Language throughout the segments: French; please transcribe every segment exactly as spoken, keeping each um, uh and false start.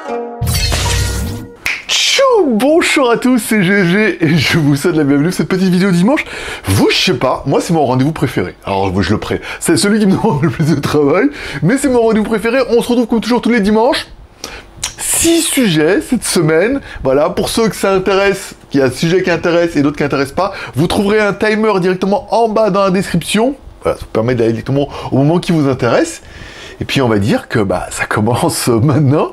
Bonjour à tous, c'est G G et je vous souhaite la bienvenue pour cette petite vidéo dimanche. Vous, je sais pas, moi c'est mon rendez-vous préféré. Alors moi je le pré, c'est celui qui me demande le plus de travail, mais c'est mon rendez-vous préféré. On se retrouve comme toujours tous les dimanches. Six sujets cette semaine. Voilà, pour ceux que ça intéresse, qu'il y a un sujet qui intéresse et d'autres qui n'intéressent pas, vous trouverez un timer directement en bas dans la description. Voilà, ça vous permet d'aller directement au moment qui vous intéresse. Et puis on va dire que bah ça commence maintenant.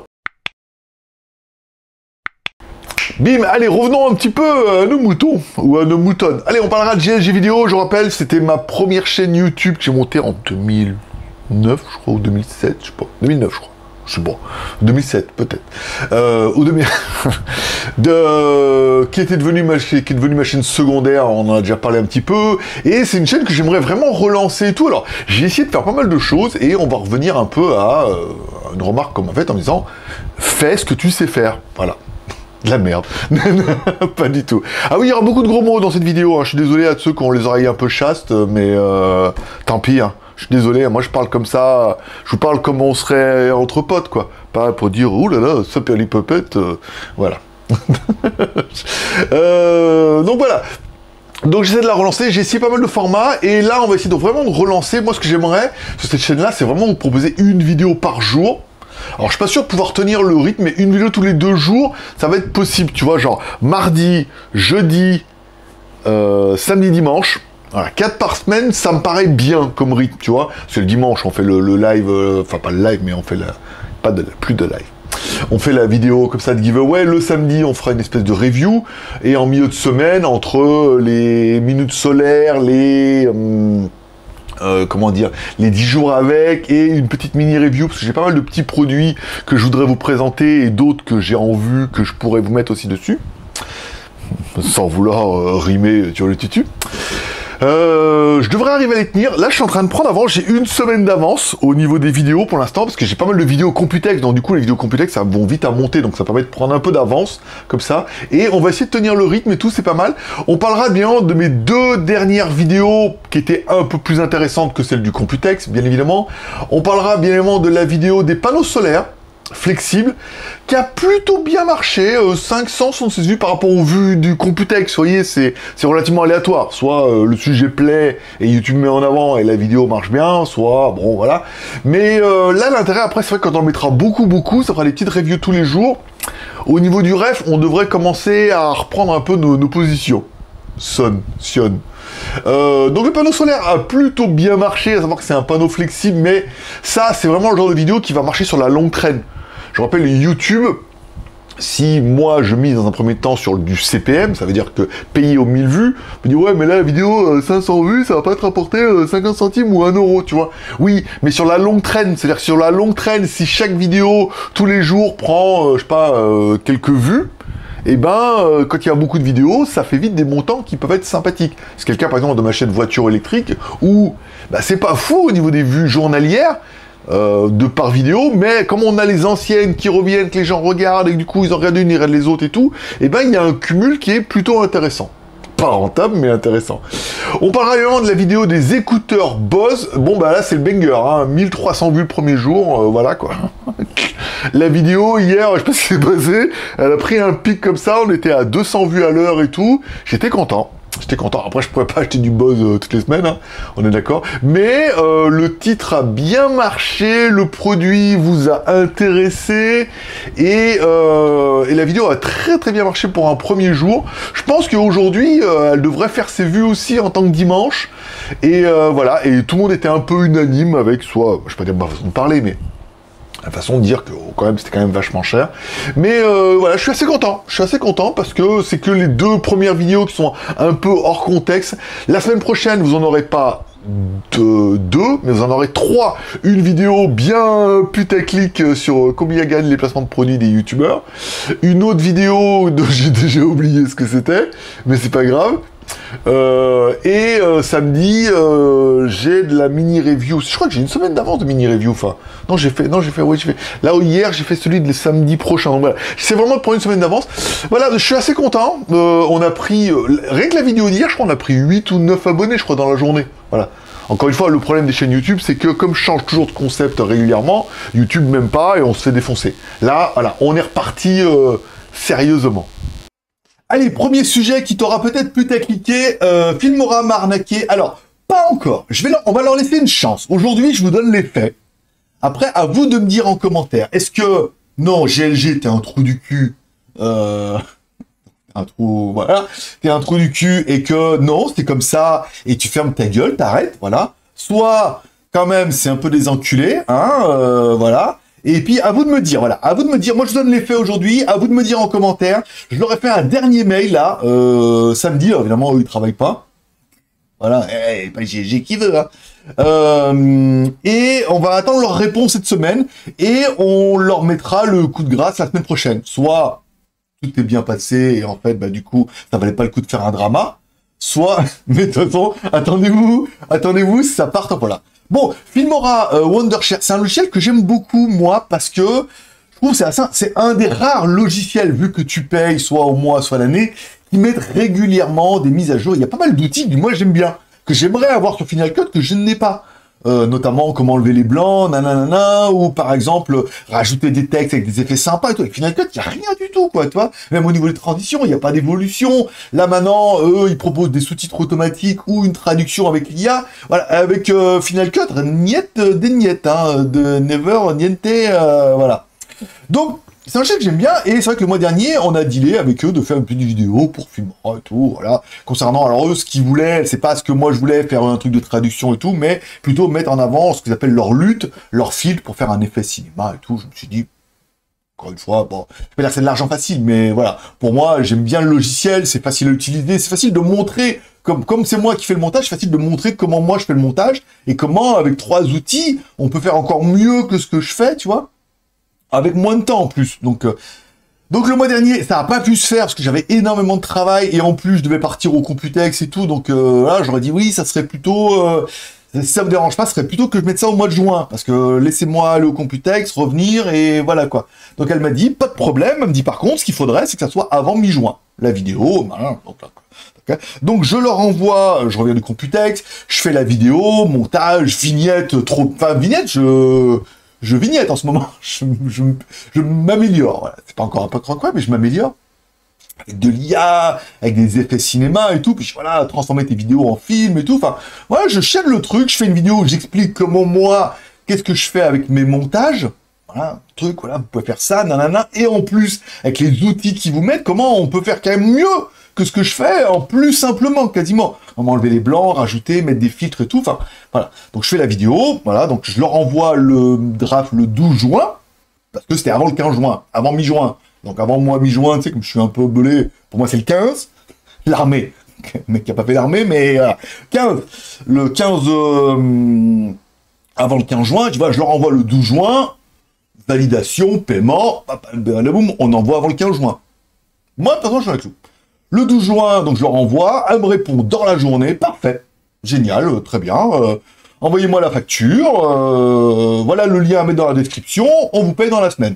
Bim, allez, revenons un petit peu à nos moutons, ou à nos moutonnes. Allez, on parlera de G L G vidéo, je rappelle, c'était ma première chaîne YouTube que j'ai montée en deux mille neuf, je crois, ou deux mille sept, je sais pas, deux mille neuf, je crois. Je sais pas, deux mille sept, peut-être. Euh, ou deux mille... de... qui était devenue ma... qui est devenue ma chaîne secondaire, on en a déjà parlé un petit peu, et c'est une chaîne que j'aimerais vraiment relancer et tout. Alors, j'ai essayé de faire pas mal de choses, et on va revenir un peu à euh, une remarque qu'on m'a faite en me disant, fais ce que tu sais faire, voilà. De la merde. Pas du tout. Ah oui, il y aura beaucoup de gros mots dans cette vidéo. Hein. Je suis désolé à ceux qui ont les oreilles un peu chastes, mais euh, tant pis. Hein. Je suis désolé. Moi, je parle comme ça. Je vous parle comme on serait entre potes, quoi. Pas pour dire, ouh là là, ça perd les popettes. Euh, voilà. euh, donc voilà. Donc j'essaie de la relancer, j'ai essayé pas mal de formats, et là on va essayer de vraiment de relancer. Moi ce que j'aimerais sur cette chaîne-là, c'est vraiment vous proposer une vidéo par jour. Alors je suis pas sûr de pouvoir tenir le rythme, mais une vidéo tous les deux jours, ça va être possible, tu vois, genre mardi, jeudi, euh, samedi, dimanche. Voilà, quatre par semaine, ça me paraît bien comme rythme, tu vois. Parce que le dimanche, on fait le, le live, euh, enfin pas le live, mais on fait la, pas de, plus de live. On fait la vidéo comme ça de giveaway. Le samedi, on fera une espèce de review. Et en milieu de semaine, entre les minutes solaires, les... Hum, Euh, comment dire, les dix jours avec, et une petite mini review, parce que j'ai pas mal de petits produits que je voudrais vous présenter, et d'autres que j'ai en vue, que je pourrais vous mettre aussi dessus, sans vouloir euh, rimer sur le tutu. Euh, je devrais arriver à les tenir. Là, je suis en train de prendre avant, j'ai une semaine d'avance au niveau des vidéos pour l'instant, parce que j'ai pas mal de vidéos Computex, donc du coup, les vidéos Computex, ça vont vite à monter, donc ça permet de prendre un peu d'avance, comme ça, et on va essayer de tenir le rythme et tout, c'est pas mal. On parlera bien de mes deux dernières vidéos, qui étaient un peu plus intéressantes que celles du Computex, bien évidemment. On parlera bien évidemment de la vidéo des panneaux solaires, flexible, qui a plutôt bien marché, euh, cinq cents sont ses vues par rapport aux vues du Computex, vous voyez, c'est relativement aléatoire, soit euh, le sujet plaît et YouTube met en avant et la vidéo marche bien, soit, bon, voilà, mais euh, là, l'intérêt, après, c'est vrai que quand on le mettra beaucoup, beaucoup, ça fera des petites reviews tous les jours. Au niveau du ref, on devrait commencer à reprendre un peu nos, nos positions. Son, sion. Euh, donc le panneau solaire a plutôt bien marché, à savoir que c'est un panneau flexible, mais ça, c'est vraiment le genre de vidéo qui va marcher sur la longue traîne. Je rappelle, YouTube, si moi je mise dans un premier temps sur du C P M, ça veut dire que payer aux mille vues, on me dit ouais mais là la vidéo euh, cinq cents vues, ça va pas te rapporter euh, cinquante centimes ou un euro, tu vois. Oui, mais sur la longue traîne, c'est-à-dire que sur la longue traîne, si chaque vidéo tous les jours prend, euh, je sais pas, euh, quelques vues, et eh ben, euh, quand il y a beaucoup de vidéos, ça fait vite des montants qui peuvent être sympathiques. C'est quelqu'un, par exemple, de ma chaîne voiture électrique, où bah, c'est pas fou au niveau des vues journalières, euh, de par vidéo, mais comme on a les anciennes qui reviennent, que les gens regardent, et que du coup, ils en regardent une, ils regardent les autres et tout, et eh ben, il y a un cumul qui est plutôt intéressant. Pas rentable, mais intéressant. On parlera également de la vidéo des écouteurs Bose. Bon, bah là, c'est le banger, hein. mille trois cents vues le premier jour, euh, voilà, quoi. La vidéo, hier, je sais pas ce qui s'est passé, elle a pris un pic comme ça, on était à deux cents vues à l'heure et tout. J'étais content. J'étais content. Après, je pourrais pas acheter du Bose euh, toutes les semaines, hein. On est d'accord. Mais euh, le titre a bien marché, le produit vous a intéressé, et, euh, et la vidéo a très très bien marché pour un premier jour. Je pense qu'aujourd'hui, euh, elle devrait faire ses vues aussi en tant que dimanche. Et euh, voilà, et tout le monde était un peu unanime avec soit, je vais pas dire ma façon de parler, mais la façon de dire que oh, quand même c'était quand même vachement cher. Mais euh, voilà, je suis assez content. Je suis assez content parce que c'est que les deux premières vidéos qui sont un peu hors contexte. La semaine prochaine, vous en aurez pas de deux, mais vous en aurez trois. Une vidéo bien putaclic sur combien gagnent les placements de produits des youtubeurs. Une autre vidéo dont j'ai déjà oublié ce que c'était, mais c'est pas grave. Euh, et euh, samedi, euh, j'ai de la mini-review. Je crois que j'ai une semaine d'avance de mini-review. Enfin, non, j'ai fait, non, j'ai fait, oui, j'ai fait. Là, hier, j'ai fait celui de samedi prochain. Donc, voilà. C'est vraiment pour une semaine d'avance. Voilà, je suis assez content. Euh, on a pris, euh, rien que la vidéo d'hier, je crois, on a pris huit ou neuf abonnés, je crois, dans la journée. Voilà. Encore une fois, le problème des chaînes YouTube, c'est que comme je change toujours de concept régulièrement, YouTube m'aime pas et on se fait défoncer. Là, voilà, on est reparti euh, sérieusement. Allez, premier sujet qui t'aura peut-être pu cliquer, euh, Filmora m'a arnaqué. Alors, pas encore. Je vais leur, on va leur laisser une chance. Aujourd'hui, je vous donne les faits. Après, à vous de me dire en commentaire. Est-ce que, non, G L G, t'es un trou du cul, euh, un trou, voilà, t'es un trou du cul et que, non, c'est comme ça, et tu fermes ta gueule, t'arrêtes, voilà. Soit, quand même, c'est un peu des enculés, hein, euh, voilà. Et puis, à vous de me dire, voilà, à vous de me dire, moi je donne les faits aujourd'hui, à vous de me dire en commentaire, je leur ai fait un dernier mail, là, euh, samedi, alors, évidemment, eux, ils travaillent pas. Voilà, eh, pas G L G qui veut, hein. Euh, et on va attendre leur réponse cette semaine, et on leur mettra le coup de grâce la semaine prochaine. Soit, tout est bien passé, et en fait, bah, du coup, ça valait pas le coup de faire un drama, soit, mais de toute façon, attendez-vous, attendez-vous, ça part, voilà. Bon, Filmora euh, Wondershare, c'est un logiciel que j'aime beaucoup, moi, parce que je trouve que c'est un des rares logiciels, vu que tu payes soit au mois, soit l'année, qui mettent régulièrement des mises à jour. Il y a pas mal d'outils que moi j'aime bien, que j'aimerais avoir sur Final Cut, que je n'ai pas. Euh, notamment comment enlever les blancs, nanana, ou par exemple rajouter des textes avec des effets sympas et tout. Avec Final Cut, il n'y a rien du tout, quoi, tu vois. Même au niveau des transitions, il n'y a pas d'évolution. Là maintenant, eux, ils proposent des sous-titres automatiques ou une traduction avec l'I A. Voilà, avec euh, Final Cut, niette euh, des niettes, hein, de never, niente, euh, voilà. Donc, c'est un jeu que j'aime bien, et c'est vrai que le mois dernier, on a dealé avec eux de faire une petite vidéo pour Filmora et tout, voilà. Concernant, alors eux, ce qu'ils voulaient, c'est pas ce que moi je voulais, faire un truc de traduction et tout, mais plutôt mettre en avant ce qu'ils appellent leur lutte, leur filtre pour faire un effet cinéma et tout. Je me suis dit, encore une fois, bon, je vais pas dire que c'est de l'argent facile, mais voilà. Pour moi, j'aime bien le logiciel, c'est facile à utiliser, c'est facile de montrer, comme comme c'est moi qui fais le montage, c'est facile de montrer comment moi je fais le montage, et comment, avec trois outils, on peut faire encore mieux que ce que je fais, tu vois. Avec moins de temps en plus, donc euh, donc le mois dernier ça n'a pas pu se faire parce que j'avais énormément de travail et en plus je devais partir au Computex et tout, donc euh, là j'aurais dit oui, ça serait plutôt euh, si ça me dérange pas, ce serait plutôt que je mette ça au mois de juin, parce que laissez-moi aller au Computex, revenir et voilà quoi. Donc elle m'a dit pas de problème, elle me dit par contre ce qu'il faudrait c'est que ça soit avant mi-juin la vidéo, voilà, donc là, okay. Donc je leur envoie, je reviens du Computex, je fais la vidéo, montage, vignette, trop, enfin vignette, je Je vignette en ce moment, je, je, je m'améliore, voilà. C'est pas encore un peu quoi, mais je m'améliore. Avec de l'I A, avec des effets cinéma et tout, puis voilà, transformer tes vidéos en film et tout, enfin, voilà, je chaîne le truc, je fais une vidéo où j'explique comment moi, qu'est-ce que je fais avec mes montages, voilà, truc, voilà, vous pouvez faire ça, nanana, et en plus, avec les outils qu'ils vous mettent, comment on peut faire quand même mieux que ce que je fais, en plus simplement, quasiment. On va enlever les blancs, rajouter, mettre des filtres et tout, enfin, voilà. Donc je fais la vidéo, voilà, donc je leur envoie le draft le douze juin, parce que c'était avant le quinze juin, avant mi-juin. Donc avant moi mi-juin, tu sais, comme je suis un peu belé, pour moi c'est le quinze, l'armée. Le mec qui a pas fait l'armée, mais voilà. quinze. Le quinze, euh, avant le quinze juin, tu vois, je leur envoie le douze juin, validation, paiement, boum, on envoie avant le quinze juin. Moi, de toute façon, je suis avec vous. Le douze juin, donc je leur envoie, elle me répond dans la journée, parfait, génial, euh, très bien, euh, envoyez-moi la facture, euh, voilà le lien à mettre dans la description, on vous paye dans la semaine.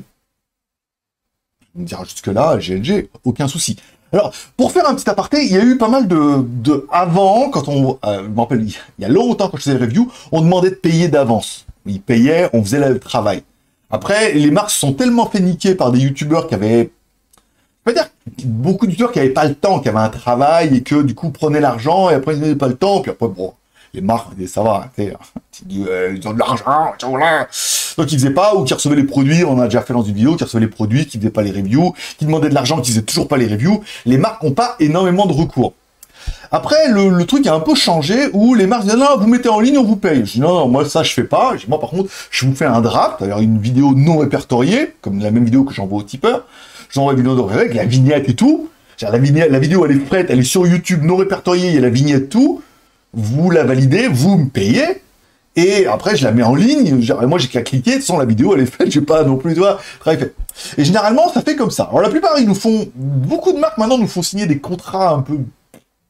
On me dira jusque-là, G L G, aucun souci. Alors, pour faire un petit aparté, il y a eu pas mal de... de avant, quand on... Euh, je me rappelle, il y a longtemps, quand je faisais les reviews, on demandait de payer d'avance. Ils payaient, on faisait le travail. Après, les marques se sont tellement fait niquer par des youtubeurs qui avaient... Je veux dire, beaucoup de youtubeurs qui n'avaient pas le temps, qui avaient un travail et que du coup prenaient l'argent et après ils n'avaient pas le temps, puis après bon, les marques, ça va, tu sais, ils ont de l'argent, donc ils faisaient pas, ou qui recevaient les produits, on a déjà fait dans une vidéo, qui recevaient les produits, qui faisaient pas les reviews, qui demandaient de l'argent, qui faisaient toujours pas les reviews, les marques n'ont pas énormément de recours. Après, le, le truc a un peu changé, où les marques disent, non, vous mettez en ligne, on vous paye. Je dis, non, non, moi ça je fais pas, je dis, moi par contre, je vous fais un draft, c'est-à-dire une vidéo non répertoriée, comme la même vidéo que j'envoie au tipeur, j'envoie une vidéo avec la vignette et tout. La, vignette, la vidéo, elle est prête, elle est sur YouTube, non répertoriée, il y a la vignette, tout. Vous la validez, vous me payez. Et après, je la mets en ligne. Genre, moi, j'ai qu'à cliquer. Sans la vidéo, elle est faite. J'ai pas non plus, tu vois, travail fait. Et généralement, ça fait comme ça. Alors, la plupart, ils nous font... Beaucoup de marques, maintenant, nous font signer des contrats un peu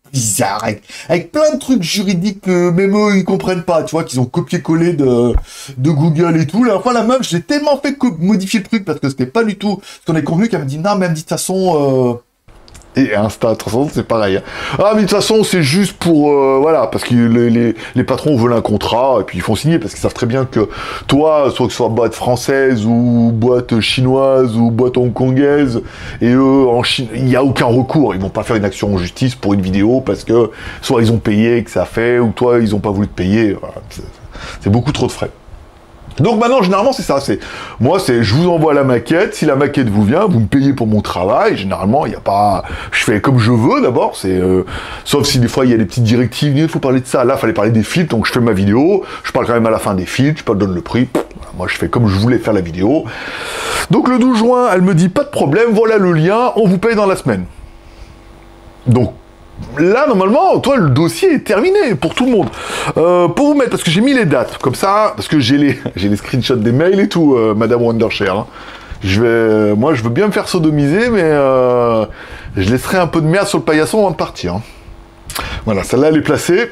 bizarre, avec, avec plein de trucs juridiques que même eux, ils comprennent pas, tu vois, qu'ils ont copié-collé de, de Google et tout. Là, enfin, la meuf, j'ai tellement fait modifier le truc parce que c'était pas du tout ce qu'on est convenu qu'elle m'a dit, non, mais elle me dit, de toute façon... Euh... Et Insta, de toute façon, c'est pareil. Hein. Ah, mais de toute façon, c'est juste pour... Euh, voilà, parce que les, les, les patrons veulent un contrat, et puis ils font signer, parce qu'ils savent très bien que toi, soit que ce soit boîte française, ou boîte chinoise, ou boîte hongkongaise, et eux, en Chine, il n'y a aucun recours. Ils vont pas faire une action en justice pour une vidéo, parce que soit ils ont payé, que ça fait, ou toi, ils ont pas voulu te payer. Voilà, c'est beaucoup trop de frais. Donc maintenant, généralement, c'est ça. C'est moi, c'est je vous envoie la maquette. Si la maquette vous vient, vous me payez pour mon travail. Généralement, il n'y a pas. Je fais comme je veux d'abord. C'est euh... sauf si des fois il y a des petites directives. Il faut parler de ça. Là, il fallait parler des filtres. Donc je fais ma vidéo. Je parle quand même à la fin des filtres. Je pas donne le prix. Moi, je fais comme je voulais faire la vidéo. Donc le douze juin, elle me dit pas de problème. Voilà le lien. On vous paye dans la semaine. Donc là, normalement, toi, le dossier est terminé pour tout le monde. Euh, pour vous mettre, parce que j'ai mis les dates, comme ça, parce que j'ai les, j'ai les screenshots des mails et tout, euh, Madame Wondershare. Hein. Je vais, moi, je veux bien me faire sodomiser, mais euh, je laisserai un peu de merde sur le paillasson avant de partir. Hein. Voilà, celle-là, elle est placée.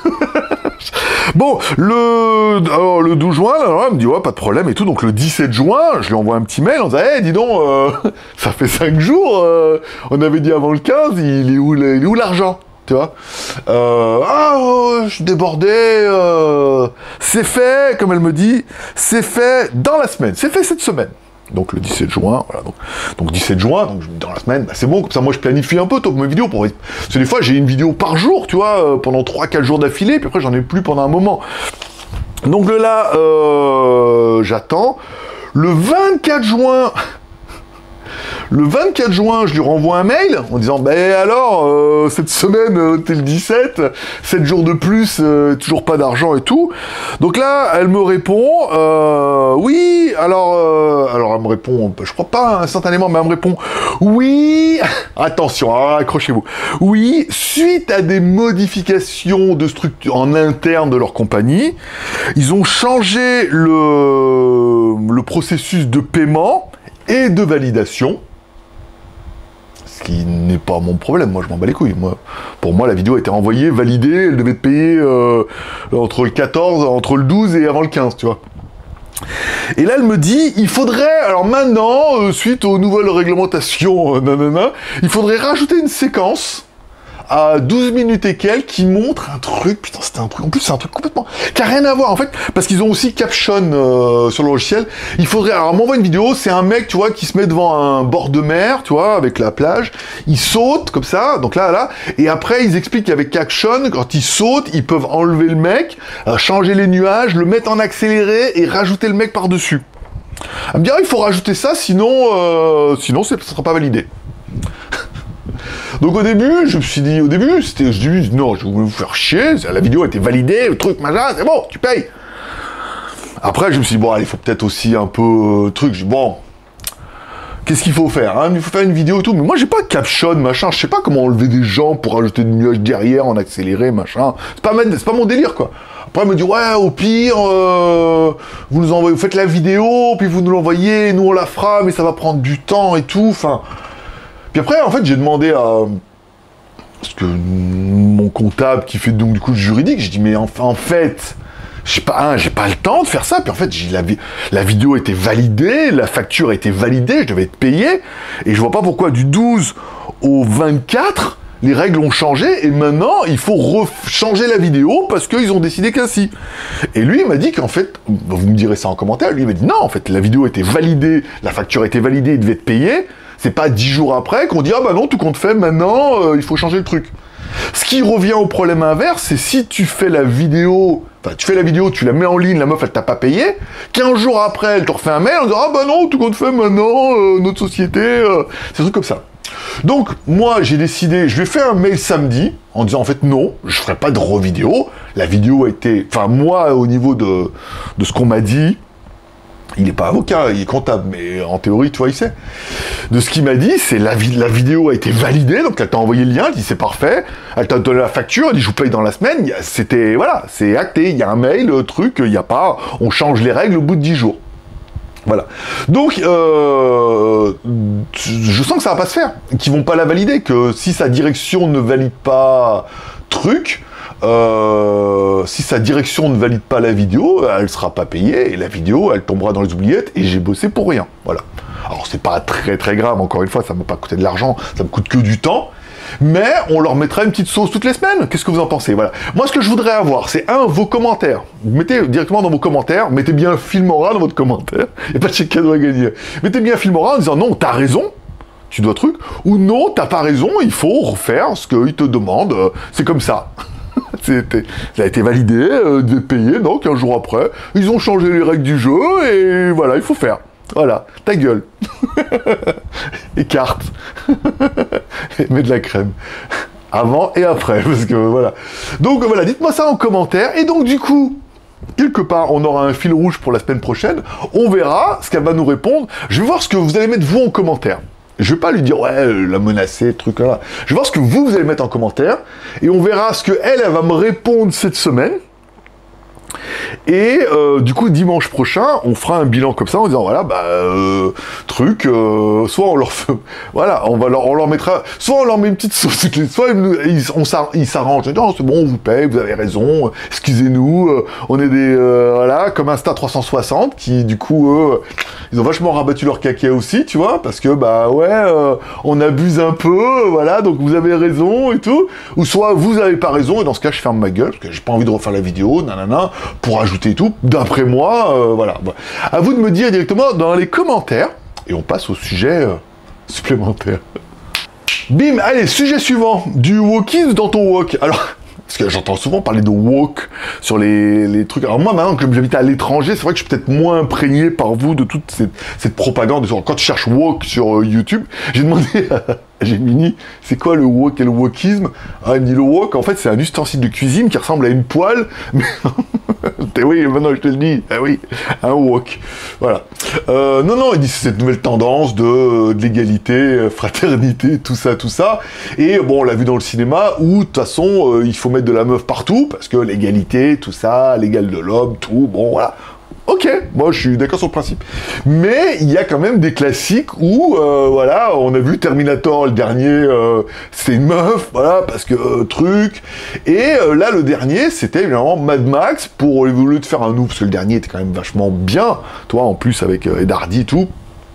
Bon, le, alors, le douze juin, là, elle me dit, ouais, pas de problème et tout. Donc, le dix-sept juin, je lui envoie un petit mail en disant, hé, hey, dis donc, euh, ça fait cinq jours, euh, on avait dit avant le quinze, il est où, il est où l'argent, tu vois euh, Ah, oh, je suis débordé, euh, c'est fait, comme elle me dit, c'est fait dans la semaine, c'est fait cette semaine. Donc le dix-sept juin, voilà, donc, donc dix-sept juin, donc dans la semaine, bah, c'est bon, comme ça moi je planifie un peu top mes vidéos, pour... parce que des fois j'ai une vidéo par jour, tu vois, euh, pendant trois quatre jours d'affilée, puis après j'en ai plus pendant un moment. Donc là, euh, j'attends, le vingt-quatre juin... Le vingt-quatre juin, je lui renvoie un mail en disant, ben alors, euh, cette semaine, euh, t'es le dix-sept, sept jours de plus, euh, toujours pas d'argent et tout. Donc là, elle me répond, euh, oui, alors, euh, alors elle me répond, je crois pas instantanément, mais elle me répond, oui, attention, accrochez-vous, oui, suite à des modifications de structure en interne de leur compagnie, ils ont changé le, le processus de paiement et de validation, ce qui n'est pas mon problème, moi je m'en bats les couilles. Moi, pour moi, la vidéo a été envoyée, validée, elle devait être payée euh, entre le quatorze, entre le douze et avant le quinze, tu vois. Et là, elle me dit, il faudrait, alors maintenant, euh, suite aux nouvelles réglementations, euh, nanana, il faudrait rajouter une séquence à douze minutes et quelques qui montre un truc, putain c'était un truc, en plus c'est un truc complètement, qui a rien à voir en fait, parce qu'ils ont aussi caption euh, sur le logiciel, il faudrait, alors m'envoie une vidéo, c'est un mec tu vois qui se met devant un bord de mer, tu vois, avec la plage, il saute comme ça, donc là, là, et après ils expliquent qu'avec caption, quand ils sautent, ils peuvent enlever le mec, euh, changer les nuages, le mettre en accéléré et rajouter le mec par-dessus. Elle me dit, ah, il faut rajouter ça, sinon, euh, sinon ça ne sera pas validé. Donc au début, je me suis dit, au début, c'était, je dis, non, je voulais vous faire chier, la vidéo a été validée, le truc, machin, c'est bon, tu payes. Après, je me suis dit, bon, allez, il faut peut-être aussi un peu, euh, truc, je dis, bon, qu'est-ce qu'il faut faire, hein, il faut faire une vidéo et tout, mais moi, j'ai pas caption, machin, je sais pas comment enlever des gens pour rajouter des nuages derrière, en accéléré, machin, c'est pas, c'est pas mon délire, quoi. Après, elle me dit, ouais, au pire, euh, vous nous envoyez, vous faites la vidéo, puis vous nous l'envoyez, nous on la fera, mais ça va prendre du temps et tout, enfin... Puis après, en fait, j'ai demandé à... Parce que mon comptable qui fait donc du coup le juridique, j'ai dit, mais enfin, en fait, j'ai pas, hein, j'ai pas le temps de faire ça. Puis en fait, j'ai la, la vidéo était validée, la facture a été validée, je devais être payé. Et je vois pas pourquoi du douze au vingt-quatre, les règles ont changé. Et maintenant, il faut changer la vidéo parce qu'ils ont décidé qu'ainsi. Et lui, il m'a dit qu'en fait, vous me direz ça en commentaire, lui, il m'a dit, non, en fait, la vidéo était validée, la facture a été validée, il devait être payé. C'est pas dix jours après qu'on dit « Ah bah non, tout compte fait, maintenant, euh, il faut changer le truc. » Ce qui revient au problème inverse, c'est si tu fais la vidéo, enfin, tu fais la vidéo, tu la mets en ligne, la meuf, elle t'a pas payé, quinze jours après, elle te refait un mail en disant « Ah bah non, tout compte fait, maintenant, euh, notre société... Euh... » C'est des trucs comme ça. Donc, moi, j'ai décidé, je lui ai fait un mail samedi, en disant, en fait, non, je ferai pas de revidéo. La vidéo a été... Enfin, moi, au niveau de, de ce qu'on m'a dit... Il n'est pas avocat, il est comptable, mais en théorie, tu vois, il sait. De ce qu'il m'a dit, c'est la, vi la vidéo a été validée, donc elle t'a envoyé le lien, elle dit c'est parfait, elle t'a donné la facture, elle dit je vous paye dans la semaine, c'était, voilà, c'est acté, il y a un mail, le truc, il n'y a pas, on change les règles au bout de dix jours. Voilà. Donc, euh, je sens sens que ça va pas se faire, qu'ils vont pas la valider, que si sa direction ne valide pas truc, euh, si sa direction ne valide pas la vidéo, elle sera pas payée, et la vidéo, elle tombera dans les oubliettes, et j'ai bossé pour rien, voilà. Alors c'est pas très très grave, encore une fois, ça m'a pas coûté de l'argent, ça me coûte que du temps, mais on leur mettra une petite sauce toutes les semaines. Qu'est-ce que vous en pensez? Voilà. Moi, ce que je voudrais avoir, c'est un, vos commentaires. Vous mettez directement dans vos commentaires, mettez bien Filmora dans votre commentaire, et pas de chez cadeau à gagner. Mettez bien Filmora en disant non, t'as raison, tu dois truc, ou non, t'as pas raison, il faut refaire ce qu'ils te demandent, c'est comme ça. C'était, ça a été validé, euh, de payer, donc un jour après, ils ont changé les règles du jeu, et voilà, il faut faire. Voilà, ta gueule. Écarte. Et mets de la crème. Avant et après, parce que voilà. Donc voilà, dites-moi ça en commentaire. Et donc du coup, quelque part, on aura un fil rouge pour la semaine prochaine. On verra ce qu'elle va nous répondre. Je vais voir ce que vous allez mettre vous en commentaire. Je vais pas lui dire, ouais, la menacer, truc là. Je vais voir ce que vous, vous allez mettre en commentaire. Et on verra ce que elle, elle va me répondre cette semaine. Et euh, du coup, dimanche prochain, on fera un bilan comme ça en disant, voilà, bah, euh, truc, euh, soit on leur fait, voilà, on va leur, on leur mettra, soit on leur met une petite sauce, soit ils, on ils s'arrangent, non, c'est bon, on vous paye, vous avez raison, excusez-nous, euh, on est des, euh, voilà, comme Insta trois cent soixante, qui, du coup, eux, ils ont vachement rabattu leur caca aussi, tu vois, parce que, bah, ouais, euh, on abuse un peu, voilà, donc vous avez raison et tout, ou soit vous avez pas raison, et dans ce cas, je ferme ma gueule, parce que j'ai pas envie de refaire la vidéo, nanana, pour ajouter tout, d'après moi, euh, voilà. À vous de me dire directement dans les commentaires, et on passe au sujet euh, supplémentaire. Bim, allez, sujet suivant, du wokisme dans ton wok. Alors, parce que j'entends souvent parler de wok sur les, les trucs. Alors moi, maintenant que j'habite à l'étranger, c'est vrai que je suis peut-être moins imprégné par vous de toute cette, cette propagande. Quand tu cherches wok sur euh, YouTube, j'ai demandé à Gemini, c'est quoi le wok et le wokisme? Ah, il me dit le wok, en fait, c'est un ustensile de cuisine qui ressemble à une poêle, mais... oui, maintenant je te le dis, ah oui, un wok. Voilà. Euh, non, non, il dit c'est cette nouvelle tendance de, de l'égalité, fraternité, tout ça, tout ça. Et bon, on l'a vu dans le cinéma où, de toute façon, euh, il faut mettre de la meuf partout, parce que l'égalité, tout ça, l'égal de l'homme, tout, bon, voilà. Ok, moi je suis d'accord sur le principe. Mais il y a quand même des classiques où, euh, voilà, on a vu Terminator, le dernier, euh, c'est une meuf, voilà, parce que euh, truc. Et euh, là, le dernier, c'était évidemment Mad Max, pour, au lieu de faire un nouveau, parce que le dernier était quand même vachement bien, toi, en plus, avec euh, Ed Hardy et tout.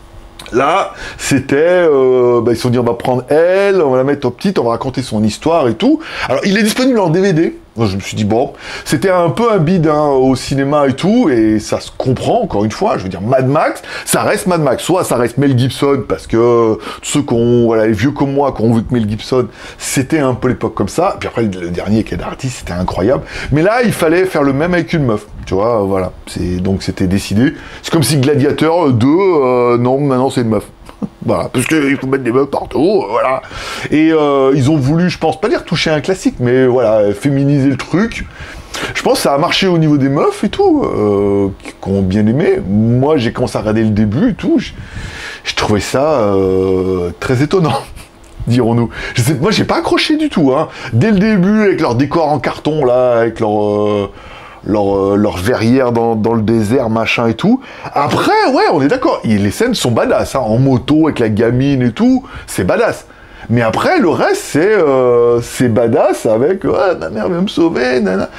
Là, c'était, euh, bah, ils se sont dit, on va prendre elle, on va la mettre au petit, on va raconter son histoire et tout. Alors, il est disponible en D V D. Moi, je me suis dit, bon, c'était un peu un bide hein, au cinéma et tout, et ça se comprend, encore une fois, je veux dire, Mad Max, ça reste Mad Max. Soit ça reste Mel Gibson, parce que ceux qui ont, voilà, les vieux comme moi, qui ont vu que Mel Gibson, c'était un peu l'époque comme ça, puis après, le dernier, qui est d'artiste, c'était incroyable. Mais là, il fallait faire le même avec une meuf, tu vois, voilà. Donc, c'était décidé. C'est comme si Gladiateur deux, euh, non, maintenant, c'est une meuf. Voilà, parce qu'il faut mettre des meufs partout, voilà. Et euh, ils ont voulu, je pense, pas dire toucher un classique, mais voilà, féminiser le truc. Je pense que ça a marché au niveau des meufs et tout, euh, qui ont bien aimé. Moi, j'ai commencé à regarder le début et tout. Je trouvais ça euh, très étonnant, dirons-nous. Je sais, moi, j'ai pas accroché du tout, hein. Dès le début, avec leur décor en carton, là, avec leur... Euh, Leur, euh, leur verrière dans, dans le désert, machin et tout. Après, ouais, on est d'accord, les scènes sont badass, hein, en moto, avec la gamine et tout, c'est badass. Mais après, le reste, c'est euh, c'est badass avec, ouais, ma mère vient me sauver, nana.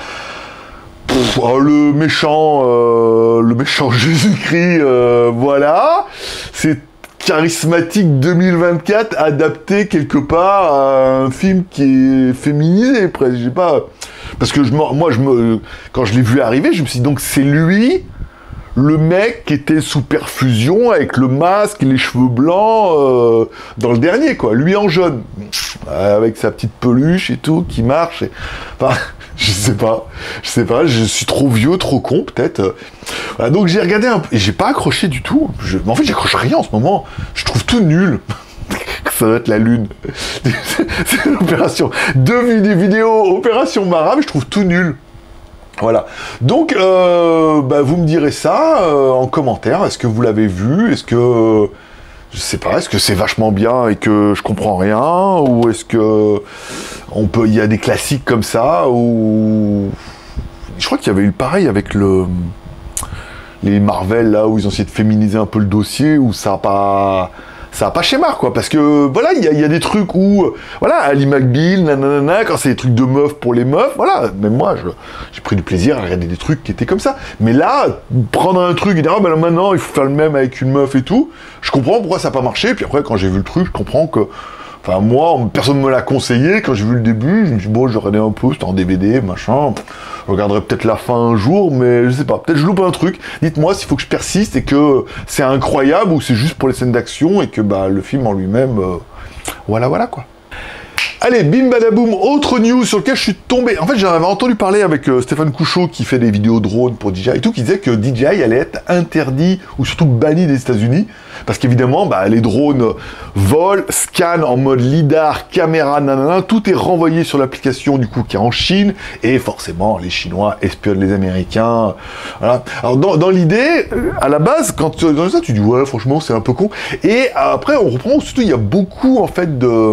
Pff, oh, le méchant, euh, le méchant Jésus-Christ, euh, voilà, c'est charismatique deux mille vingt-quatre, adapté quelque part à un film qui est féminisé, presque, je sais pas... Parce que je, moi, je me, quand je l'ai vu arriver, je me suis dit, donc c'est lui, le mec qui était sous perfusion, avec le masque, les cheveux blancs, euh, dans le dernier, quoi. Lui en jaune, avec sa petite peluche et tout, qui marche. Et... Enfin, je sais pas, je sais pas, je suis trop vieux, trop con, peut-être. Voilà, donc j'ai regardé un peu, et j'ai pas accroché du tout. Je... En fait, j'accroche rien en ce moment. Je trouve tout nul. Ça doit être la lune. C'est l'opération. Deux vidéos, opération Marabe, je trouve tout nul. Voilà. Donc, euh, bah, vous me direz ça euh, en commentaire. Est-ce que vous l'avez vu? Est-ce que... Je sais pas, est-ce que c'est vachement bien et que je comprends rien? Ou est-ce que... on peut, il y a des classiques comme ça? Ou... Je crois qu'il y avait eu pareil avec le... les Marvel, là, où ils ont essayé de féminiser un peu le dossier, où ça n'a pas... ça va pas schéma, quoi, parce que, voilà, il y a, y a des trucs où, euh, voilà, Ali McBeal, nanana, quand c'est des trucs de meufs pour les meufs, voilà, même moi, j'ai pris du plaisir à regarder des trucs qui étaient comme ça. Mais là, prendre un truc et dire, ah, ben là, maintenant, il faut faire le même avec une meuf et tout, je comprends pourquoi ça n'a pas marché, puis après, quand j'ai vu le truc, je comprends que, enfin, moi, personne ne me l'a conseillé, quand j'ai vu le début, je me suis dit, bon, je regardais un peu, c'était en D V D, machin, je regarderai peut-être la fin un jour, mais je sais pas, peut-être je loupe un truc. Dites-moi s'il faut que je persiste et que c'est incroyable ou c'est juste pour les scènes d'action et que bah, le film en lui-même, euh, voilà, voilà quoi. Allez, bim badaboum, autre news sur lequel je suis tombé. En fait, j'en avais entendu parler avec euh, Stéphane Couchot qui fait des vidéos drones pour D J I et tout, qui disait que D J I allait être interdit ou surtout banni des États-Unis parce qu'évidemment, bah, les drones volent, scannent en mode lidar, caméra, nanana, tout est renvoyé sur l'application du coup qui est en Chine et forcément les Chinois espionnent les Américains. Voilà. Alors dans, dans l'idée, à la base, quand euh, dans ça, tu dis ouais, franchement, c'est un peu con. Et après, on reprend surtout, il y a beaucoup en fait de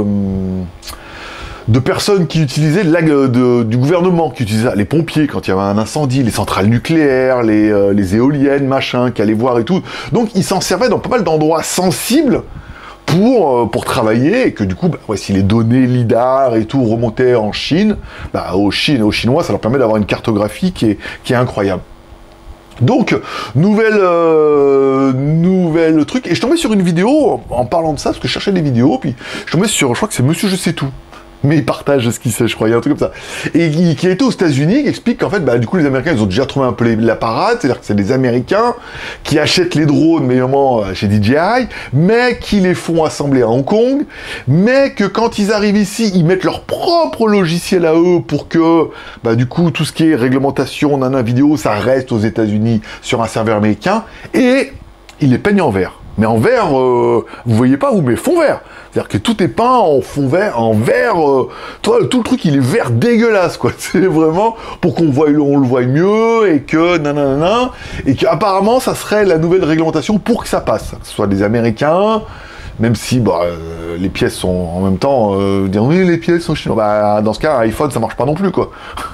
de personnes qui utilisaient la, de, du gouvernement, qui utilisaient les pompiers quand il y avait un incendie, les centrales nucléaires, les, euh, les éoliennes, machin, qui allaient voir et tout. Donc ils s'en servaient dans pas mal d'endroits sensibles pour, euh, pour travailler, et que du coup, bah, ouais, si les données lidar et tout remontaient en Chine, bah, aux, Chine, aux Chinois, ça leur permet d'avoir une cartographie qui est, qui est incroyable. Donc, nouvelle, euh, nouvelle truc, et je tombais sur une vidéo, en parlant de ça, parce que je cherchais des vidéos, puis je tombais sur, je crois que c'est Monsieur Je sais tout. Mais il partage ce qu'il sait, je crois, il y a un truc comme ça. Et qui, qui a été aux États-Unis, qui explique qu'en fait, bah, du coup, les Américains, ils ont déjà trouvé un peu la parade, c'est-à-dire que c'est des Américains qui achètent les drones, meilleurement chez D J I, mais qui les font assembler à Hong Kong, mais que quand ils arrivent ici, ils mettent leur propre logiciel à eux pour que, bah, du coup, tout ce qui est réglementation, nana vidéo, ça reste aux États-Unis sur un serveur américain, et ils les peignent en vert. Mais en vert, euh, vous voyez pas, vous, mais fond vert. C'est-à-dire que tout est peint en fond vert, en vert, euh, toi, tout le truc, il est vert dégueulasse, quoi. C'est vraiment pour qu'on voit, on le voie mieux, et que, nanana, et qu'apparemment, ça serait la nouvelle réglementation pour que ça passe. Que ce soit des Américains, même si, bah, euh, les pièces sont, en même temps, euh, dire, oui, les pièces sont chinoises. Bah, dans ce cas, un iPhone, ça marche pas non plus, quoi.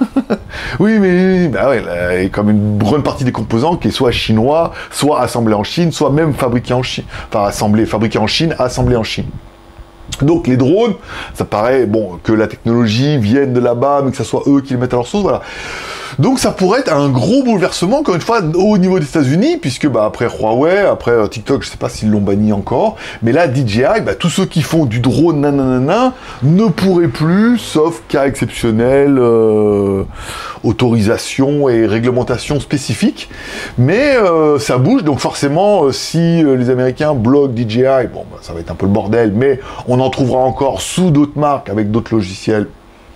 Oui, mais, bah ouais, là, il y a comme une bonne partie des composants qui est soit chinois, soit assemblés en Chine, soit même fabriqués en Chine. Enfin, assemblés, fabriqués en Chine, assemblés en Chine. Donc les drones, ça paraît, bon, que la technologie vienne de là-bas, mais que ça soit eux qui les mettent à leur sauce, voilà. Donc ça pourrait être un gros bouleversement, encore une fois, au niveau des États-Unis, puisque bah, après Huawei, après euh, TikTok, je sais pas s'ils l'ont banni encore, mais là, D J I, bah, tous ceux qui font du drone nanana ne pourraient plus, sauf cas exceptionnel, euh, autorisation et réglementation spécifiques. Mais euh, ça bouge, donc forcément, euh, si euh, les Américains bloquent D J I, bon, bah, ça va être un peu le bordel, mais on en trouvera encore sous d'autres marques, avec d'autres logiciels.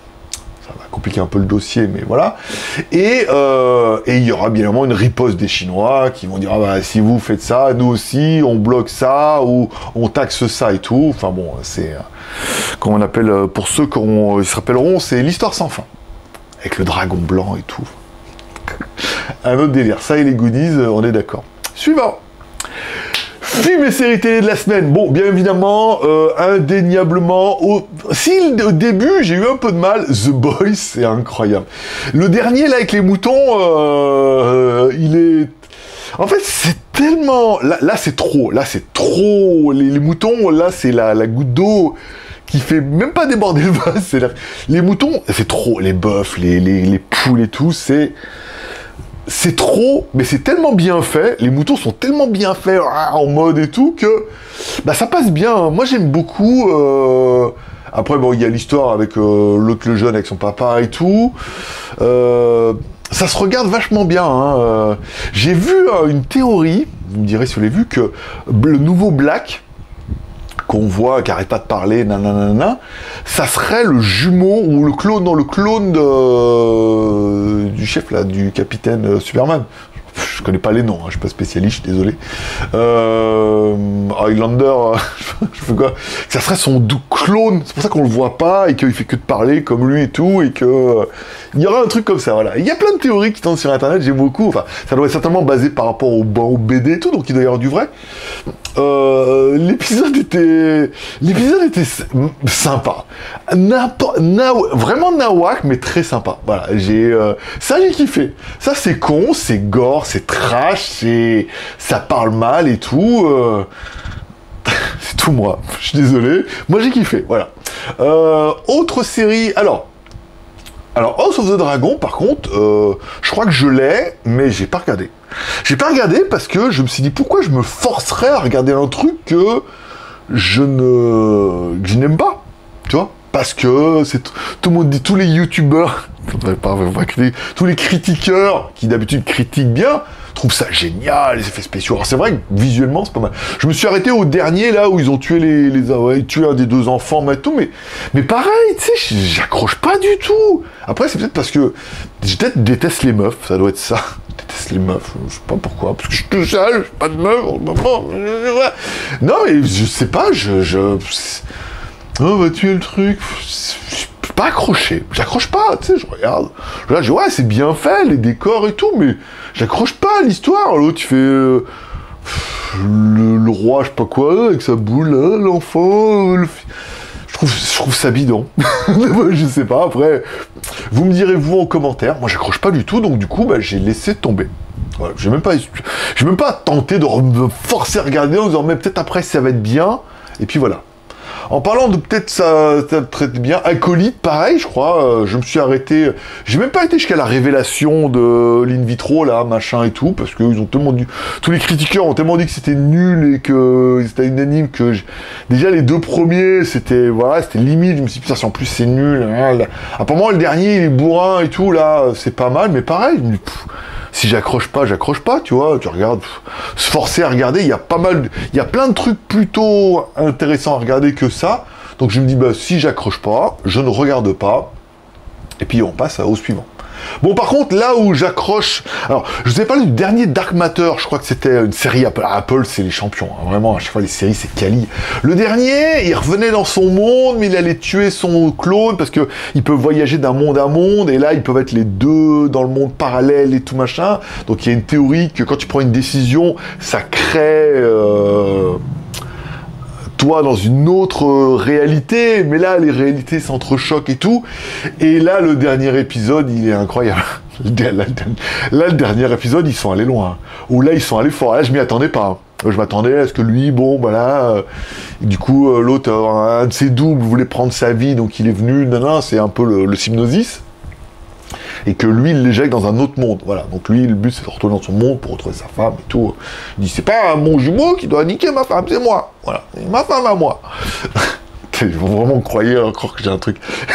Ça va compliquer un peu le dossier, mais voilà. Et euh, et il y aura bien évidemment une riposte des Chinois qui vont dire ah bah si vous faites ça, nous aussi on bloque ça ou on taxe ça et tout. Enfin bon, c'est euh, comment on appelle euh, pour ceux qui euh, se rappelleront, c'est l'histoire sans fin avec le dragon blanc et tout. Un autre délire. Ça et les goodies, euh, on est d'accord. Suivant. Film et série télé de la semaine. Bon, bien évidemment, euh, indéniablement, au... si au début j'ai eu un peu de mal, The Boys, c'est incroyable. Le dernier là avec les moutons, euh, il est... En fait, c'est tellement... Là, là c'est trop, là c'est trop... Les, les moutons, là c'est la, la goutte d'eau qui fait même pas déborder le vase. C'est la... Les moutons, c'est trop. Les bœufs, les, les, les poules et tout, c'est... C'est trop, mais c'est tellement bien fait, les moutons sont tellement bien faits en mode et tout, que bah, ça passe bien. Moi j'aime beaucoup, euh... après bon il y a l'histoire avec euh, l'autre le jeune avec son papa et tout, euh... ça se regarde vachement bien. Hein. Euh... J'ai vu euh, une théorie, vous me direz si vous l'avez vu, que le nouveau Black, qu'on voit, qui arrête pas de parler, nanana, ça serait le jumeau, ou le clone, non, le clone de, du chef, là, du capitaine Superman. Je connais pas les noms, hein, je suis pas spécialiste, je suis désolé. Euh, Highlander, je fais quoi? Ça serait son doux clone, c'est pour ça qu'on le voit pas, et qu'il fait que de parler comme lui et tout, et que... Euh, il y aura un truc comme ça, voilà. Il y a plein de théories qui tournent sur Internet, j'aime beaucoup, enfin, ça doit être certainement basé par rapport au, au B D et tout, donc il doit y avoir du vrai. Euh, l'épisode était... L'épisode était sympa. Na, na, vraiment nawak, mais très sympa. Voilà, j'ai... Euh, ça, j'ai kiffé. Ça, c'est con, c'est gore, c'est trash, c'est... Ça parle mal et tout. Euh... tout moi. Je suis désolé. Moi, j'ai kiffé, voilà. Euh, autre série... Alors... Alors, House of the Dragon, par contre, euh, je crois que je l'ai, mais j'ai pas regardé. J'ai pas regardé parce que je me suis dit, pourquoi je me forcerais à regarder un truc que je ne... que je n'aime pas, tu vois? Parce que c'est tout le monde dit, tous les youtubeurs, tous les critiqueurs, qui d'habitude critiquent bien, trouvent ça génial, les effets spéciaux. Alors c'est vrai que visuellement, c'est pas mal. Je me suis arrêté au dernier, là, où ils ont tué les... les ouais, tué un des deux enfants, mais tout, mais, mais pareil, tu sais, j'accroche pas du tout. Après, c'est peut-être parce que je peut-être déteste les meufs, ça doit être ça. Je déteste les meufs, je sais pas pourquoi, parce que je suis tout seul, j'ai pas de meufs, non, mais je sais pas, je... je... Oh, on va tuer le truc. Je peux pas accrocher. J'accroche pas, tu sais, je regarde. Là, je dis, ouais, c'est bien fait, les décors et tout, mais j'accroche pas à l'histoire. L'autre, il fait euh, le, le roi, je sais pas quoi, avec sa boule, hein, l'enfant. Le... Je trouve, je trouve ça bidon. Je sais pas, après, vous me direz, vous, en commentaire. Moi, j'accroche pas du tout, donc du coup, bah, j'ai laissé tomber. Voilà, j'ai même pas, j'ai même pas tenté de me forcer à regarder en disant, mais peut-être après, ça va être bien. Et puis voilà. En parlant de peut-être ça, ça traite bien, Acolyte, pareil, je crois, euh, je me suis arrêté, j'ai même pas été jusqu'à la révélation de l'in vitro, là, machin et tout, parce que ils ont tellement dit, tous les critiqueurs ont tellement dit que c'était nul et que c'était unanime que, je, déjà les deux premiers, c'était, voilà, c'était limite, je me suis dit, putain, si en plus c'est nul, hein, là. Apparemment le dernier, il est bourrin et tout, là, c'est pas mal, mais pareil, je me dis, pff, si j'accroche pas, j'accroche pas, tu vois, tu regardes, pff, se forcer à regarder, il y a pas mal, de, il y a plein de trucs plutôt intéressants à regarder que ça, donc je me dis, bah, si j'accroche pas, je ne regarde pas, et puis on passe au suivant. Bon, par contre, là où j'accroche... Alors, je vous ai parlé du dernier Dark Matter, je crois que c'était une série Apple. Apple, c'est les champions, hein. Vraiment, à chaque fois, les séries, c'est quali. Le dernier, il revenait dans son monde, mais il allait tuer son clone, parce que ils peuvent voyager d'un monde à monde, et là, ils peuvent être les deux dans le monde parallèle et tout machin. Donc, il y a une théorie que quand tu prends une décision, ça crée... Euh... toi dans une autre euh, réalité, mais là les réalités s'entrechoquent et tout, et là le dernier épisode il est incroyable. Là, là le dernier épisode ils sont allés loin, ou là ils sont allés fort, là je m'y attendais pas. Je m'attendais à ce que lui, bon, voilà, euh, du coup euh, l'autre, euh, un de ses doubles voulait prendre sa vie, donc il est venu, non, non, c'est un peu le, le Symbiosis. Et que lui, il l'éjecte dans un autre monde. Voilà. Donc lui, le but, c'est de retourner dans son monde pour retrouver sa femme et tout. Il dit, c'est pas mon jumeau qui doit niquer ma femme, c'est moi. Voilà. C'est ma femme à moi. Ils vont vraiment croire encore que j'ai un truc.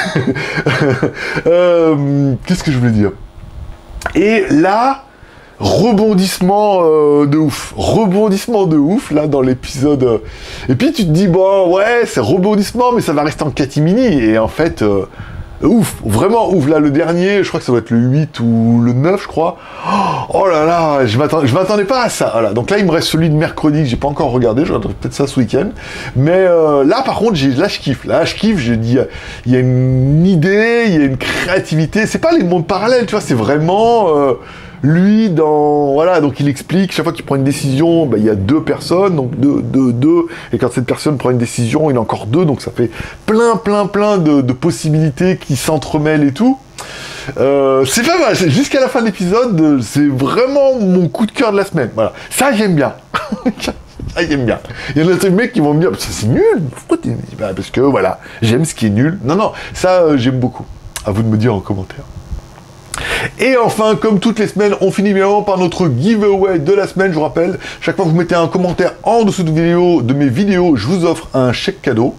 euh, Qu'est-ce que je voulais dire? Et là, rebondissement euh, de ouf. Rebondissement de ouf, là, dans l'épisode. Euh... Et puis, tu te dis, bon, ouais, c'est rebondissement, mais ça va rester en catimini. Et en fait... Euh... Ouf, vraiment ouf, là le dernier, je crois que ça doit être le huit ou le neuf je crois. Oh là là, je m'attendais pas à ça. Voilà. Donc là il me reste celui de mercredi que j'ai pas encore regardé, je regarderai peut-être ça ce week-end. Mais euh, là par contre, là je kiffe, là je kiffe, je dis, il y a une idée, il y a une créativité, c'est pas les mondes parallèles, tu vois, c'est vraiment... Euh, lui, dans... Voilà, donc il explique, chaque fois qu'il prend une décision, bah, il y a deux personnes, donc deux, deux, deux, et quand cette personne prend une décision, il y en a encore deux, donc ça fait plein, plein, plein de, de possibilités qui s'entremêlent et tout. Euh, c'est pas mal, jusqu'à la fin de l'épisode, c'est vraiment mon coup de cœur de la semaine, voilà. Ça, j'aime bien. Ça, j'aime bien. Il y en a des mecs qui vont me dire, ça c'est nul, pourquoi t'es... Bah, parce que, voilà, j'aime ce qui est nul. Non, non, ça, euh, j'aime beaucoup. À vous de me dire en commentaire. Et enfin, comme toutes les semaines, on finit bien par notre giveaway de la semaine. Je vous rappelle, chaque fois que vous mettez un commentaire en dessous de, vidéo, de mes vidéos, je vous offre un chèque cadeau.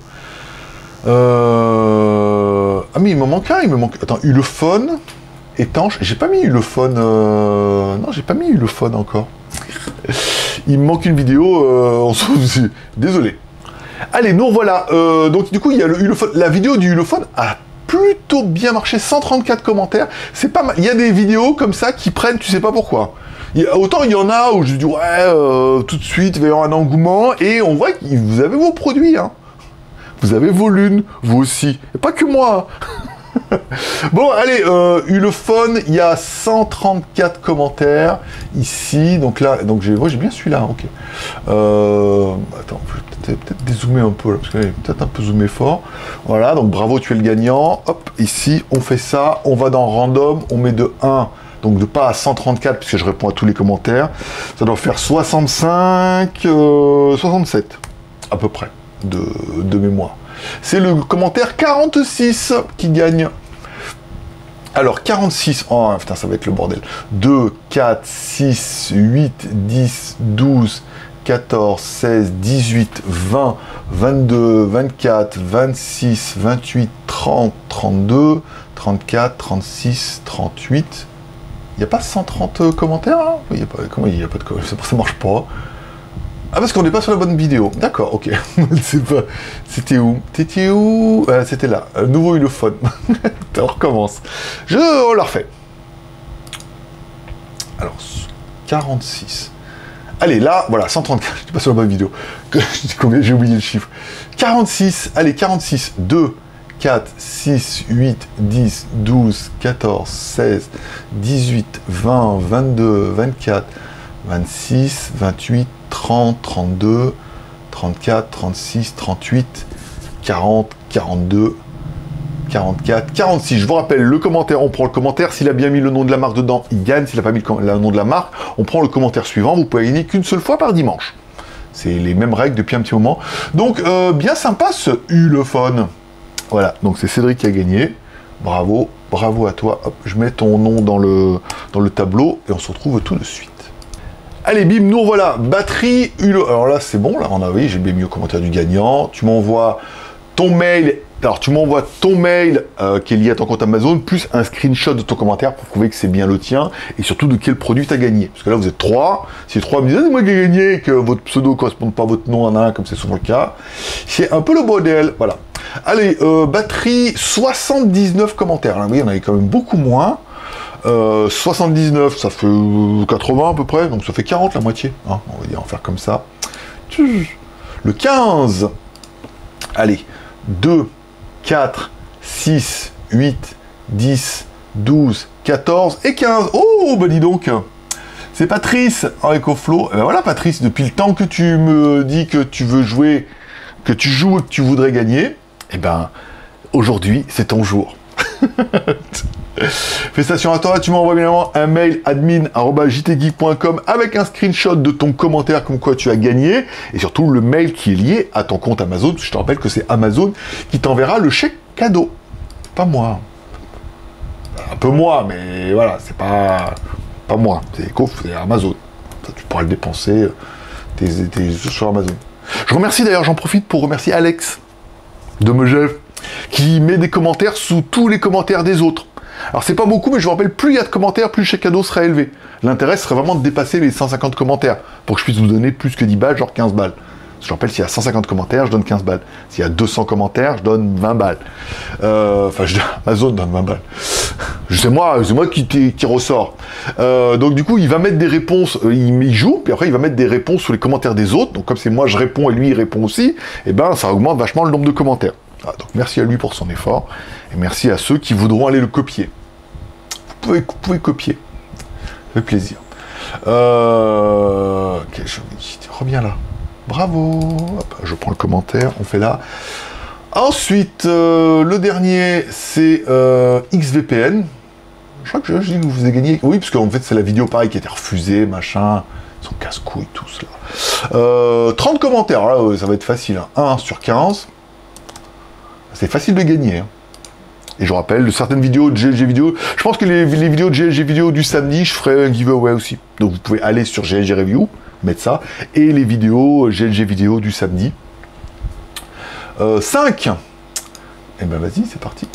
Euh... Ah mais il me manque un, il me manque... Attends, Ulefone, étanche. J'ai pas mis Ulefone... Euh... Non, j'ai pas mis Ulefone encore. Il me manque une vidéo, euh... on se... Désolé. Allez, nous voilà. Euh, donc du coup, il y a le Ulefone. La vidéo du Ulefone a plutôt bien marché, cent trente-quatre commentaires, c'est pas mal. Il y a des vidéos comme ça qui prennent, tu sais pas pourquoi. Il y a, autant il y en a où je dis ouais, euh, tout de suite, il va y avoir un engouement, et on voit que vous avez vos produits, hein. Vous avez vos lunes, vous aussi. Et pas que moi. Bon, allez, euh, Ulefone, il y a cent trente-quatre commentaires ici, donc là, donc j'ai ouais, j'ai bien celui-là, ok. Euh, attends, je vais peut-être dézoomer un peu, là, parce qu'il est peut-être un peu zoomé fort. Voilà, donc bravo, tu es le gagnant. Hop, ici, on fait ça, on va dans random, on met de un, donc de pas à cent trente-quatre, puisque je réponds à tous les commentaires. Ça doit faire soixante-cinq, euh, soixante-sept, à peu près. de, de mémoire. C'est le commentaire quarante-six qui gagne. Alors, quarante-six, oh putain, ça va être le bordel. deux, quatre, six, huit, dix, douze, quatorze, seize, dix-huit, vingt, vingt-deux, vingt-quatre, vingt-six, vingt-huit, trente, trente-deux, trente-quatre, trente-six, trente-huit. Il n'y a pas cent trente commentaires là? Il y a pas, comment il n'y a pas de commentaires? Ça marche pas. Ah, parce qu'on n'est pas sur la bonne vidéo. D'accord, ok. C'était où? T'étais où? euh, C'était là. Euh, nouveau ilophone. On recommence. Je on la refait. Alors, quarante-six. Allez, là, voilà, cent trente-quatre. Je n'étais pas sur la bonne vidéo. Combien? J'ai oublié le chiffre. quarante-six. Allez, quarante-six. deux, quatre, six, huit, dix, douze, quatorze, seize, dix-huit, vingt, vingt-deux, vingt-quatre, vingt-six, vingt-huit, trente, trente-deux, trente-quatre, trente-six, trente-huit, quarante, quarante-deux, quarante-quatre, quarante-six. Je vous rappelle, le commentaire, on prend le commentaire. S'il a bien mis le nom de la marque dedans, il gagne. S'il n'a pas mis le, le nom de la marque, on prend le commentaire suivant. Vous pouvez gagner qu'une seule fois par dimanche. C'est les mêmes règles depuis un petit moment. Donc, euh, bien sympa ce ulophone. Voilà, donc c'est Cédric qui a gagné. Bravo, bravo à toi. Hop, je mets ton nom dans le, dans le tableau et on se retrouve tout de suite. Allez, bim, nous voilà. Batterie, Ulo. Alors là, c'est bon, là, on a, oui, j'ai bien mis au commentaire du gagnant. Tu m'envoies ton mail. Alors, tu m'envoies ton mail euh, qui est lié à ton compte Amazon, plus un screenshot de ton commentaire pour prouver que c'est bien le tien, et surtout de quel produit tu as gagné. Parce que là, vous êtes trois. Si trois me disent, ah, c'est moi qui ai gagné, que votre pseudo ne correspond pas à votre nom en un, comme c'est souvent le cas, c'est un peu le bordel. Voilà. Allez, euh, batterie, soixante-dix-neuf commentaires. Là, oui, il y en avait quand même beaucoup moins. Euh, soixante-dix-neuf, ça fait quatre-vingts à peu près, donc ça fait quarante la moitié. Hein, on va dire, on va faire comme ça. Le quinze. Allez, deux, quatre, six, huit, dix, douze, quatorze et quinze. Oh, bah dis donc. C'est Patrice en EcoFlow. Et ben voilà, Patrice, depuis le temps que tu me dis que tu veux jouer, que tu joues et que tu voudrais gagner, et ben aujourd'hui, c'est ton jour. Félicitations à toi, tu m'envoies évidemment un mail admin arobase j t geek point com avec un screenshot de ton commentaire comme quoi tu as gagné et surtout le mail qui est lié à ton compte Amazon, parce que je te rappelle que c'est Amazon qui t'enverra le chèque cadeau. Pas moi. Un peu moi, mais voilà, c'est pas, pas moi, c'est Eco, c'est Amazon. Ça, tu pourras le dépenser tes, tes, sur Amazon. Je remercie d'ailleurs, j'en profite pour remercier Alex de Megève qui met des commentaires sous tous les commentaires des autres. Alors c'est pas beaucoup, mais je vous rappelle, plus il y a de commentaires, plus le chèque cadeau sera élevé. L'intérêt serait vraiment de dépasser les cent cinquante commentaires, pour que je puisse vous donner plus que dix balles, genre quinze balles. Je vous rappelle, s'il y a cent cinquante commentaires, je donne quinze balles. S'il y a deux cents commentaires, je donne vingt balles. Euh, enfin, je, Amazon donne vingt balles. C'est moi, c'est moi qui, qui ressort. Euh, donc du coup, il va mettre des réponses, euh, il, il joue, puis après il va mettre des réponses sous les commentaires des autres. Donc comme c'est moi, je réponds et lui, il répond aussi, et ben ça augmente vachement le nombre de commentaires. Ah, donc merci à lui pour son effort, et merci à ceux qui voudront aller le copier. Vous pouvez, vous pouvez copier, ça fait plaisir. Euh... Ok, je reviens là. Bravo. Hop, je prends le commentaire, on fait là. Ensuite, euh, le dernier, c'est euh, X V P N. Je crois que je, je dis que vous avez gagné. Oui, parce qu'en fait, c'est la vidéo pareil qui a été refusée, machin. Ils sont casse-couilles tous là. Euh, trente commentaires, là, ça va être facile. Hein. un sur quinze. C'est facile de gagner. Hein. Et je rappelle, certaines vidéos de G L G Vidéo, je pense que les, les vidéos de G L G Vidéo du samedi, je ferai un giveaway aussi. Donc vous pouvez aller sur G L G Review, mettre ça, et les vidéos G L G Vidéo du samedi. Euh, cinq. Et ben vas-y, c'est parti.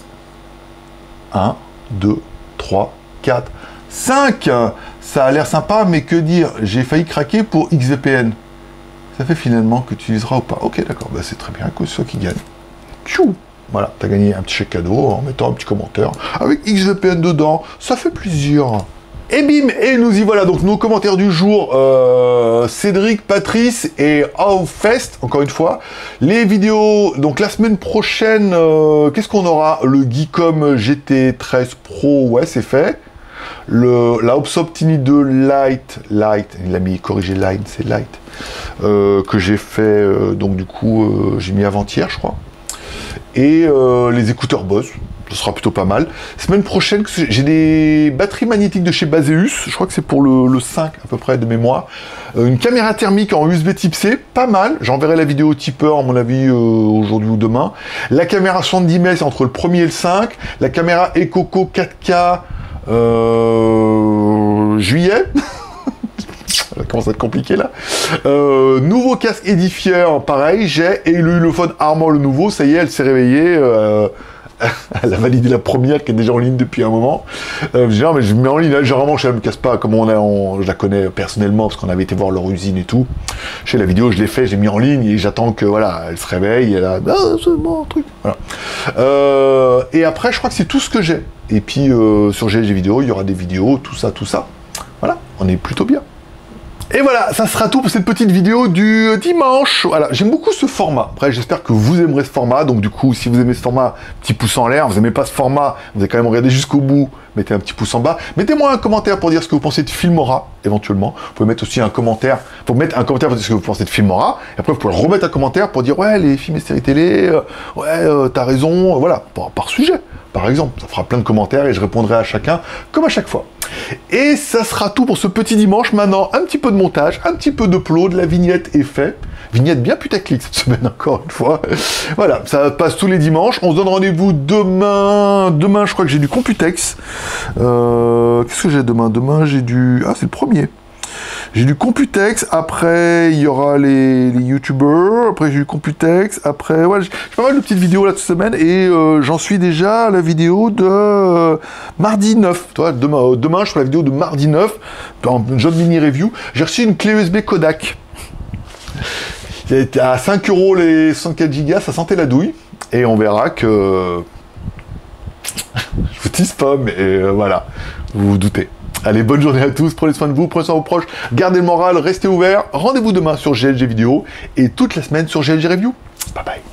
un, deux, trois, quatre, cinq. Ça a l'air sympa, mais que dire? J'ai failli craquer pour X V P N. Ça fait finalement que tu utiliseras ou pas. Ok, d'accord, bah, c'est très bien, que ce soit qui gagne. Tchou. Voilà, tu as gagné un petit chèque cadeau en mettant un petit commentaire avec X V P N dedans, ça fait plaisir. Et bim, et nous y voilà, donc nos commentaires du jour, euh, Cédric, Patrice et Outfest, encore une fois. Les vidéos, donc la semaine prochaine, euh, qu'est-ce qu'on aura? Le Geekom G T treize Pro, ouais, c'est fait. Le, la Opsoptini deux Lite, Lite, il a mis corrigé Line, c'est Lite, euh, que j'ai fait, euh, donc du coup, euh, j'ai mis avant-hier, je crois. Et euh, les écouteurs Bose, Ce sera plutôt pas mal. Semaine prochaine, j'ai des batteries magnétiques de chez Baseus. Je crois que c'est pour le, le cinq à peu près de mémoire. Euh, une caméra thermique en U S B type C, pas mal. J'enverrai la vidéo au tipeur, à mon avis, euh, aujourd'hui ou demain. La caméra soixante-dix mètres entre le premier et le cinq. La caméra Ecoco quatre K euh, juillet. Ça commence à être compliqué là. Euh, nouveau casque édifieur, pareil, j'ai. Et le Ulefone Armor, le nouveau, ça y est, elle s'est réveillée. Euh, elle a validé la première qui est déjà en ligne depuis un moment. Euh, je dis, non, mais je me mets en ligne, là, généralement, je ne me casse pas, comme on a, on, je la connais personnellement, parce qu'on avait été voir leur usine et tout. Je sais, la vidéo, je l'ai fait, j'ai mis en ligne, et j'attends que, voilà, elle se réveille, elle a, ah, c'est bon, truc, voilà. Euh, et après, je crois que c'est tout ce que j'ai. Et puis, euh, sur G L G Vidéo, il y aura des vidéos, tout ça, tout ça. Voilà, on est plutôt bien. Et voilà, ça sera tout pour cette petite vidéo du dimanche. Voilà, j'aime beaucoup ce format. Après, j'espère que vous aimerez ce format. Donc du coup, si vous aimez ce format, petit pouce en l'air. Vous n'aimez pas ce format, vous avez quand même regardé jusqu'au bout. Mettez un petit pouce en bas. Mettez-moi un commentaire pour dire ce que vous pensez de Filmora, éventuellement. Vous pouvez mettre aussi un commentaire. Vous pouvez mettre un commentaire pour dire ce que vous pensez de Filmora. Et après, vous pouvez remettre un commentaire pour dire, ouais, les films et séries télé, euh, ouais, euh, t'as raison. Euh, voilà, par, par sujet. Par exemple, ça fera plein de commentaires et je répondrai à chacun, comme à chaque fois. Et ça sera tout pour ce petit dimanche. Maintenant, un petit peu de montage, un petit peu de plot, de la vignette est fait. Vignette bien putaclic cette semaine, encore une fois. Voilà, ça passe tous les dimanches. On se donne rendez-vous demain. Demain, je crois que j'ai du Computex. Euh, Qu'est-ce que j'ai demain? Demain, j'ai du... Ah, c'est le premier. J'ai du Computex, après il y aura les, les youtubeurs, après j'ai du Computex, après ouais, j'ai pas mal de petites vidéos là cette semaine et euh, j'en suis déjà à la vidéo de euh, mardi neuf. Toi, demain, euh, demain je ferai la vidéo de mardi neuf, un jeune mini review. J'ai reçu une clé U S B Kodak. À cinq euros les soixante-quatre gigas, ça sentait la douille. Et on verra que... je vous tease pas, mais euh, voilà, vous vous doutez. Allez, bonne journée à tous, prenez soin de vous, prenez soin de vos proches, gardez le moral, restez ouverts, rendez-vous demain sur G L G Vidéo et toute la semaine sur G L G Review. Bye bye.